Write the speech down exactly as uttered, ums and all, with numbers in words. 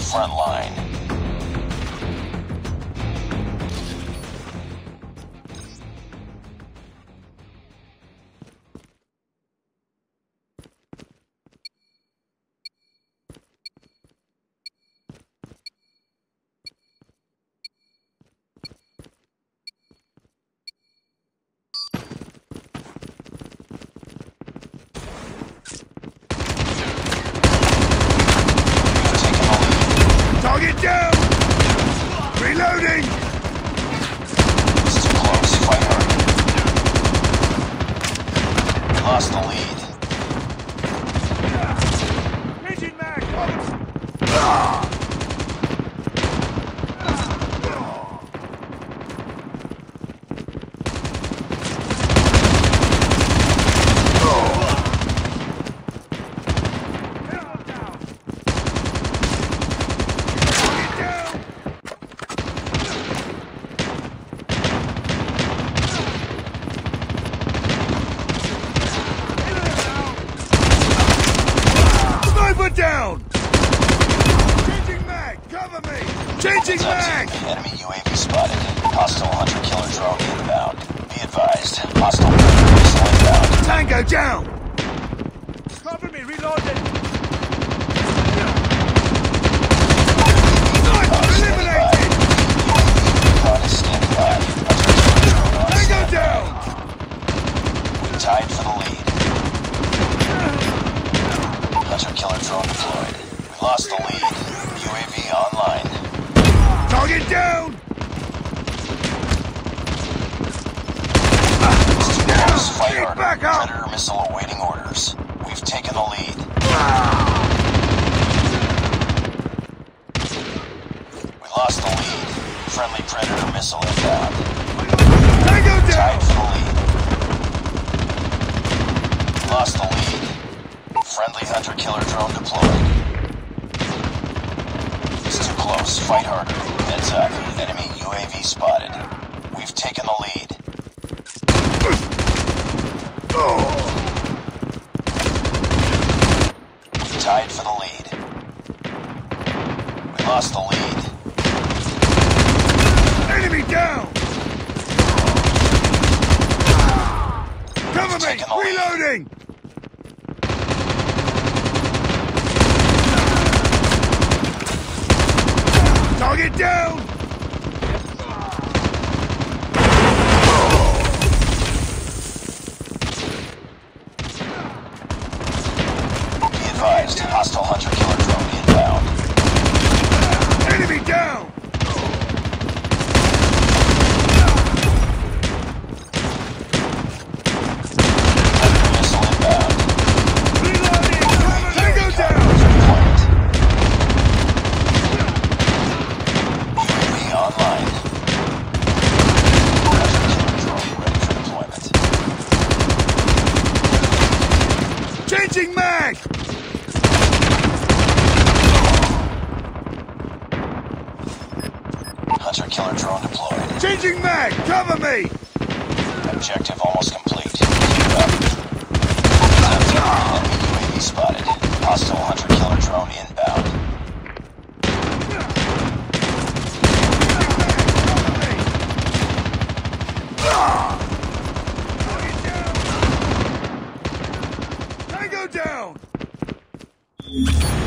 front line. Target down! Reloading! It's too close. Fight hard. We lost the lead. Engine mag! Ah! Down! Changing mag! Cover me! Changing mag! Enemy U A V spotted. Hostile hunter-killer drone inbound. Be advised. Hostile missile inbound. Tango down! Cover me, reloading! Eliminated! Recon is standing by. Hunter-killer drone on Tango standby. down! We tied for the lead. Hunter-killer drone deployed. We lost the lead. U A V online. Target down! Close. Fight Get harder. back up! Predator missile awaiting orders. We've taken the lead. We lost the lead. Friendly Predator missile inbound. Tango Tied down! for the lead. We lost the lead. Friendly hunter-killer drone deployed. It's too close. Fight harder. Heads up. Enemy U A V spotted. We've taken the lead. We tied for the lead. We lost the lead. Enemy down! Cover We've me! taken the lead. Reloading! Target down! Be advised. Hostile hunter-killer drone inbound. Enemy down! Predator missile inbound. Reloading! Tango down! Deployment. U A V online. Hunter-killer drone ready for deployment. Changing mag! Hunter-killer drone deployed. Changing mag! Cover me! Objective almost complete. Keep it up. Enemy U A V spotted. Hostile hunter-killer drone inbound. Tango down!